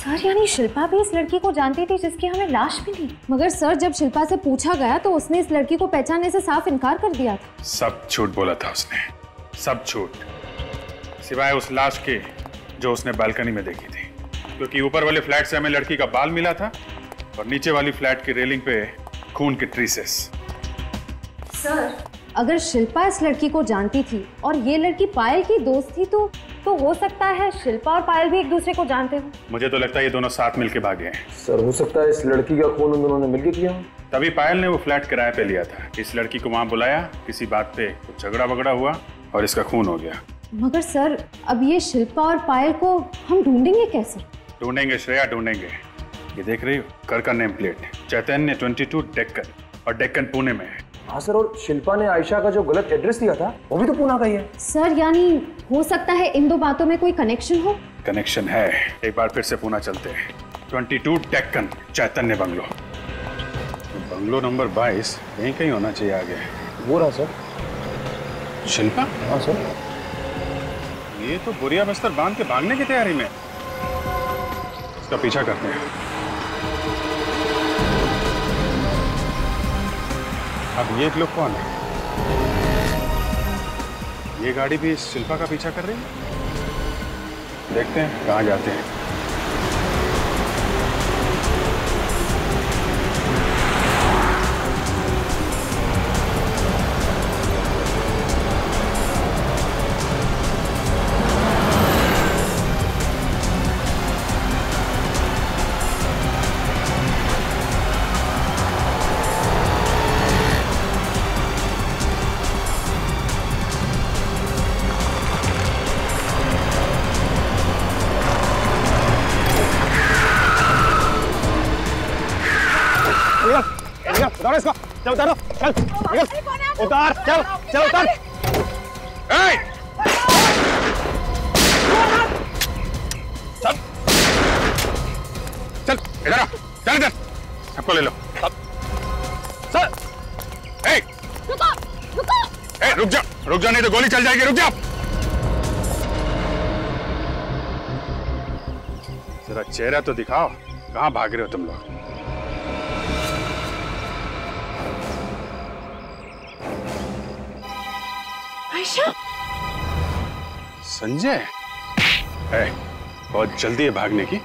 सर यानी शिल्पा भी इस लड़की को जानती थी जिसकी हमें लाश मिली? मगर सर जब शिल्पा से पूछा गया तो उसने इस लड़की को पहचानने से साफ इनकार कर दिया था। सब झूठ बोला था उसने, सब झूठ, सिवाय उस लाश के जो उसने बालकनी में देखी थी। क्योंकि ऊपर वाले फ्लैट से हमें लड़की का बाल मिला था और नीचे वाली फ्लैट की रेलिंग पे खून के ट्रेसेस। सर अगर शिल्पा इस लड़की को जानती थी और ये लड़की पायल की दोस्त थी तो तो हो सकता है शिल्पा और पायल भी एक दूसरे को जानते हो। मुझे तो लगता है ये दोनों साथ मिलके भागे हैं। सर हो सकता है इस लड़की का खून उन दोनों ने मिलकर किया। तभी पायल ने वो फ्लैट किराए पे लिया था। इस लड़की को वहां बुलाया, किसी बात पे कुछ झगड़ा वगड़ा हुआ और इसका खून हो गया। मगर सर अब ये शिल्पा और पायल को हम ढूंढेंगे कैसे? ढूंढेंगे श्रेया, ढूंढेंगे। ये देख रही हो कर का नेम प्लेट, चैतन्य बाईस डेक्कन, और डेक्कन पुणे में है। हाँ सर, और शिल्पा ने आयशा का जो गलत एड्रेस दिया था वो भी तो पूना का ही है। सर यानी हो सकता है इन दो बातों में कोई कनेक्शन हो। कनेक्शन है। एक बार फिर से पूना चलते हैं। बाईस Deccan Chaitanya bungalow, bungalow number बाईस यहीं कहीं होना चाहिए आगे। वो रहा सर। शिल्पा? हाँ सर। ये तो बोरिया बस्तर बांध के भागने की तैयारी में। इसका पीछा करते हैं। अब ये लोग कौन है? ये गाड़ी भी शिल्पा का पीछा कर रही है। देखते हैं कहाँ जाते हैं। उतारो इसको, चल उतारो, चल, निकल, उतार, चल, चल उतार। ए! चल, चल, इधर आ, चल इधर, सबको ले लो। सर, ए! रुको, रुको। ए, रुक जा, रुक जा नहीं तो गोली चल जाएगी, रुक जा। जरा चेहरा तो दिखाओ, कहाँ भाग रहे हो तुम लोग? आयशा? संजय? ए, बहुत जल्दी है भागने की।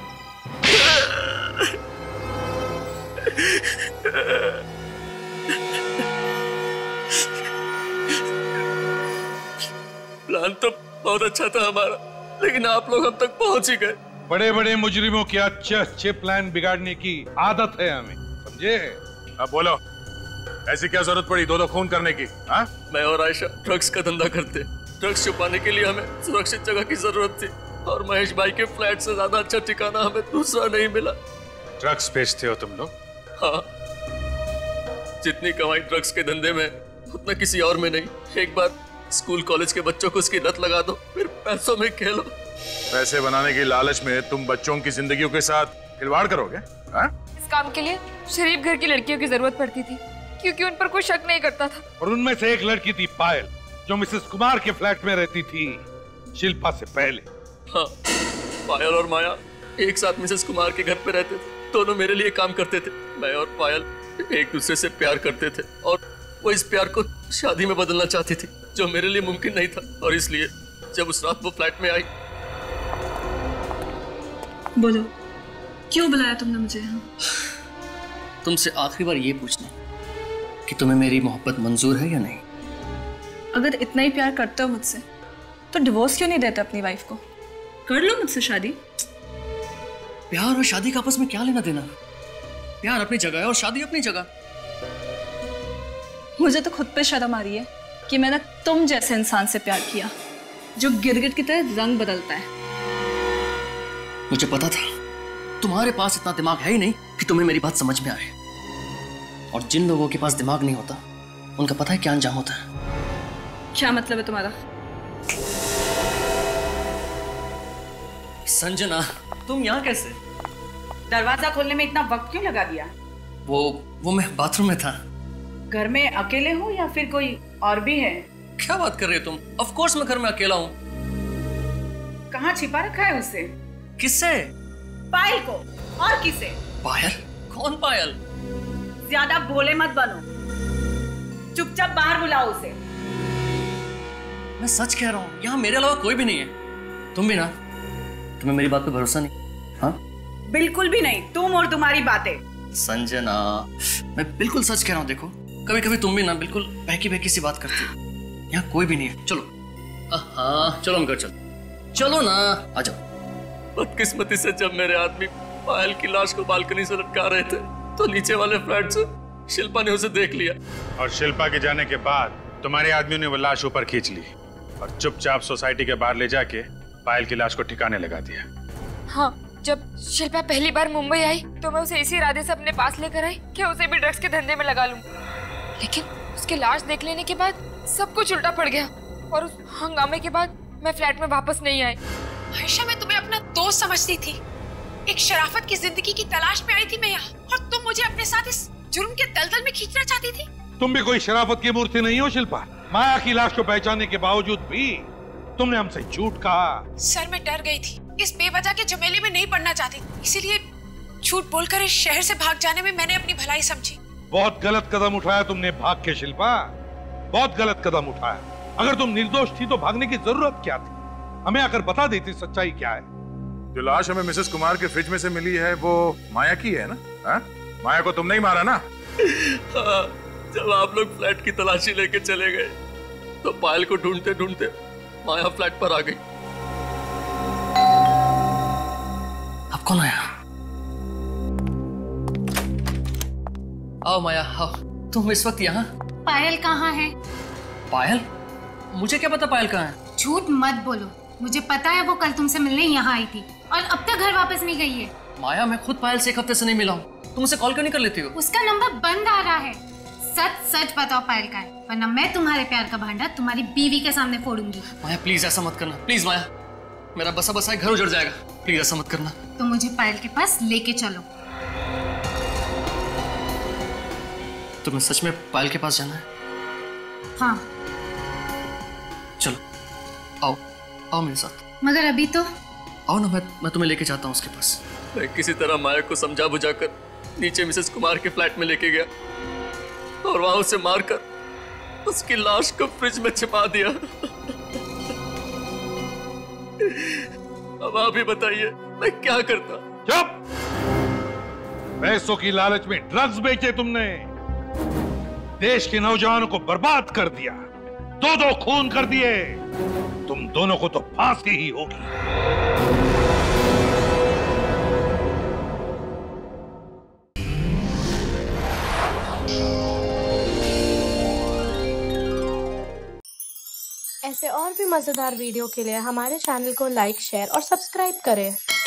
प्लान तो बहुत अच्छा था हमारा, लेकिन आप लोग अब तक पहुंच ही गए। बड़े बड़े मुजरिमों के अच्छे अच्छे प्लान बिगाड़ने की आदत है हमें, समझे? अब बोलो, ऐसी क्या जरूरत पड़ी दो दो खून करने की? हाँ? मैं और आयशा ड्रग्स का धंधा करते। ड्रग्स छुपाने के लिए हमें सुरक्षित जगह की जरूरत थी और महेश भाई के फ्लैट से ज्यादा अच्छा ठिकाना हमें दूसरा नहीं मिला। ड्रग्स बेचते हो तुम लोग? हाँ, जितनी कमाई ड्रग्स के धंधे में उतना किसी और में नहीं। एक बार स्कूल कॉलेज के बच्चों को उसकी लत लगा दो, फिर पैसों में खेलो। पैसे बनाने की लालच में तुम बच्चों की जिंदगियों के साथ खिलवाड़ करोगे? हाँ? इस काम के लिए शरीफ घर की लड़कियों की जरूरत पड़ती थी, क्योंकि उन पर कोई शक नहीं करता था। और उनमें से एक लड़की थी पायल, जो मिसेस कुमार के फ्लैट में रहती थी शिल्पा से पहले। हाँ, पायल और माया एक साथ मिसेस कुमार के घर पे रहते थे। दोनों मेरे लिए काम करते थे। मैं और पायल एक दूसरे से प्यार करते थे और वो इस प्यार को शादी में बदलना चाहती थी, जो मेरे लिए मुमकिन नहीं था। और इसलिए जब उस रात वो फ्लैट में आई। बोलो, क्यों बुलाया तुमने मुझे यहाँ? तुमसे आखिरी बार ये पूछना कि तुम्हें मेरी मोहब्बत मंजूर है या नहीं। अगर इतना ही प्यार करते हो मुझसे तो डिवोर्स क्यों नहीं देते अपनी वाइफ को? कर लो मुझसे शादी। प्यार और शादी का आपस में क्या लेना देना? प्यार अपनी जगह है और शादी अपनी जगह। मुझे तो खुद पे शर्म आ रही है कि मैंने तुम जैसे इंसान से प्यार किया जो गिरगिट की तरह रंग बदलता है। मुझे पता था तुम्हारे पास इतना दिमाग है ही नहीं कि तुम्हें मेरी बात समझ में आए। और जिन लोगों के पास दिमाग नहीं होता उनका पता है क्या अंजाम होता है। क्या मतलब है तुम्हारा? संजना, तुम यहाँ कैसे? दरवाजा खोलने में इतना वक्त क्यों लगा दिया? वो वो मैं बाथरूम में था। घर में अकेले हो या फिर कोई और भी है? क्या बात कर रही हो तुम? ऑफ कोर्स मैं घर में अकेला हूँ। कहाँ छिपा रखा है उसे? किससे? पायल को। और किसे? पायल? कौन पायल? ज्यादा भोले मत बनो, चुपचाप बाहर बुलाओ उसे। मैं सच कह रहा हूँ, यहाँ मेरे अलावा कोई भी नहीं है। तुम भी ना? तुम्हें मेरी बात पे भरोसा नहीं? हाँ? बिल्कुल भी नहीं, तुम और तुम्हारी बातें। संजना, मैं बिल्कुल सच कह रहा हूँ। देखो, कभी कभी तुम भी ना बिल्कुल बहकी बहकी सी बात करती हो। यहाँ कोई भी नहीं है। चलो हाँ चलो हम घर चलो। चलो ना, आ जाओ। बदकिस्मती से जब मेरे आदमी पायल की लाश को बालकनी से लटका रहे थे तो नीचे वाले फ्लैट से शिल्पा ने उसे देख लिया। और शिल्पा के जाने के बाद तुम्हारे आदमियों ने वो लाश ऊपर खींच ली और चुपचाप सोसाइटी के बाहर ले जाके पायल की लाश को ठिकाने लगा दिया। हाँ, जब शिल्पा पहली बार मुंबई आई तो मैं उसे इसी इरादे से अपने पास लेकर आई कि उसे भी ड्रग्स के धंधे में लगा लूं। लेकिन उसकी लाश देख लेने के बाद सब कुछ उल्टा पड़ गया और उस हंगामे के बाद मैं फ्लैट में वापस नहीं आई। आयशा, मैं तुम्हें अपना दोस्त समझती थी। एक शराफत की जिंदगी की तलाश में आई थी मैं यहाँ, और तुम मुझे अपने साथ इस जुर्म के दलदल में खींचना चाहती थी। तुम भी कोई शराफत की मूर्ति नहीं हो शिल्पा। माया की लाश को पहचानने के बावजूद भी तुमने हमसे झूठ कहा। सर, मैं डर गई थी, इस बेवजह के झमेले में नहीं पड़ना चाहती, इसीलिए झूठ बोलकर इस शहर से भाग जाने में मैंने अपनी भलाई समझी। बहुत गलत कदम उठाया तुमने भाग के शिल्पा, बहुत गलत कदम उठाया। अगर तुम निर्दोष थी तो भागने की जरूरत क्या थी? हमें आकर बता देती सच्चाई क्या है। जो लाश हमें मिसेस कुमार के फ्रिज में से मिली है वो माया की है ना? हा? माया को तुमने ही मारा ना? हाँ, जब आप लोग फ्लैट की तलाशी लेके चले गए तो पायल को ढूंढते ढूंढते माया फ्लैट पर आ गई। अब कौन आया? आओ माया, आओ। तुम इस वक्त यहाँ? पायल कहाँ है? पायल? मुझे क्या पता पायल कहाँ है? झूठ मत बोलो, मुझे पता है वो कल तुमसे मिलने यहाँ आई थी और अब तक घर वापस नहीं गई है। माया, मैं खुद पायल से एक हफ्ते से नहीं मिला हूँ। तुम उसे कॉल क्यों नहीं कर लेती हो? उसका नंबर बंद आ रहा है। सच सच बताओ पायल का है, वरना मैं तुम्हारे प्यार का भांडा तुम्हारी बीवी के सामने फोड़ूंगी। माया प्लीज ऐसा मत करना, प्लीज माया। मेरा बसा बसा घर उजड़ जाएगा, प्लीज ऐसा मत करना। तो मुझे पायल के पास लेके चलो। तुम्हें सच में पायल के पास जाना है? हाँ। चलो आओ, आओ मेरे साथ। मगर अभी तो आओ ना, मैं मैं तुम्हें लेके जाता हूँ उसके पास। मैं किसी तरह माया को समझा बुझाकर नीचे मिसेस कुमार के फ्लैट में लेके गया और वहां उसे मारकर उसकी लाश को फ्रिज में छिपा दिया। अब आप ही बताइए मैं क्या करता? चुप! पैसों की लालच में ड्रग्स बेचे तुमने, देश के नौजवानों को बर्बाद कर दिया, दो दो खून कर दिए। तुम दोनों को तो फांसी ही होगी। ऐसे और भी मजेदार वीडियो के लिए हमारे चैनल को लाइक, शेयर और सब्सक्राइब करें।